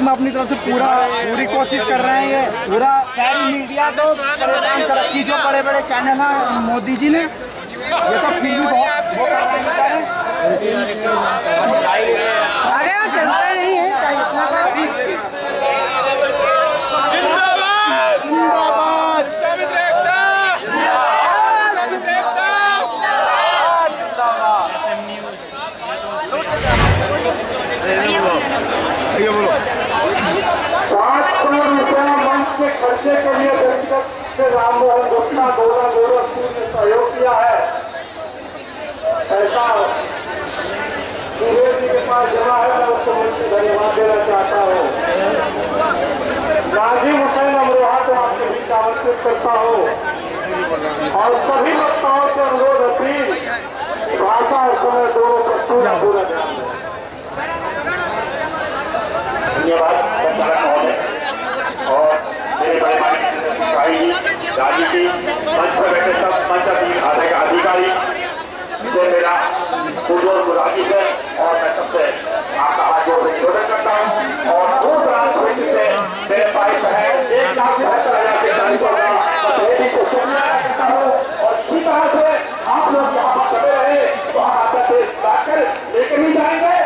हम अपनी तरफ से पूरी कोशिश कर रहे हैं। ये पूरा सारी मीडिया को परेशान कर रखी, जो बड़े बड़े चैनल हैं मोदी जी ने ये सब फिर भी बहुत चलता नहीं है। के खर्चे के लिए व्यक्तिगत राम मोहन गुप्ता गोरखपुर ने सहयोग किया है। ऐसा जी के पास जमा है, मैं उसको मन से धन्यवाद देना चाहता हूँ। नाजिम हुसैन अमरोहा को आपके बीच आमंत्रित करता हूँ और सभी वक्ताओं से अनुरोध अपील, भाषा और समय दोनों का पूरा ध्यान दें। धन्यवाद और मेरे बड़े भाई राजनीति मंच पर बैठे सब मंच अधिकारी से मेरा पुरजोर गुजारिश है और मैं सबसे आपका हाथ जोड़ निवेदन करता हूँ और दूर दराज क्षेत्र से मेरे भाई बहन 1,77,000 को शुक्रिया करता हूँ और इसी तरह से आप लोग यहाँ पर खड़े रहे तो हम आपका देश लाकर लेकर ही जाएंगे।